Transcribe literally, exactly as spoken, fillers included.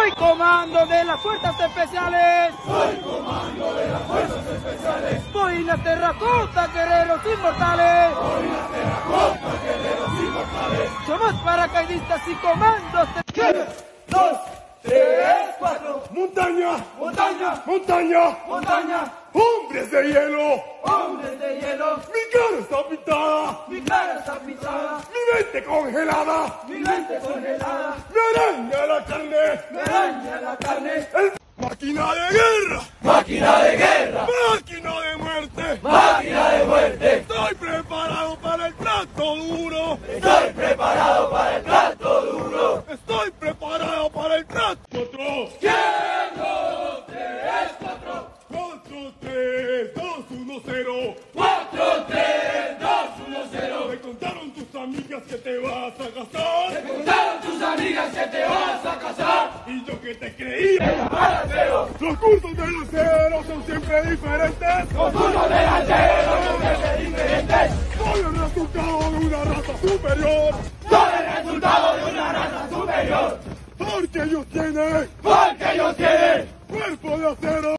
Soy comando de las fuerzas especiales. Soy comando de las fuerzas especiales. Voy la terracota, guerreros inmortales. Voy la terracota, guerreros inmortales. Somos paracaidistas y comandos. Tres, dos, tres, cuatro. Montaña, montaña, montaña, montaña. Hombres de hielo, Hombres de hielo. mi cara está pintada, Mi cara está pintada. mi mente congelada, Mi mente congelada. me araña la carne, Me araña la carne. el máquina de guerra, Máquina de guerra, máquina de muerte. máquina de muerte. Estoy preparado para el plato duro, Estoy preparado para el plato duro. estoy preparado para el plato. Cuatro, Dos, tres, cuatro. cuatro, tres, dos, uno, cero. Cuatro, tres, dos, uno, cero. Me contaron tus amigas que te vas a casar, Contaron tus amigas que te vas a casar. y yo que te creía. Delantero, Los cursos del acero son siempre diferentes. los turnos delanteros son siempre diferentes. Soy el resultado de una raza superior, Son el resultado de una raza superior. porque ellos tienen Porque ellos tienen cuerpo de acero.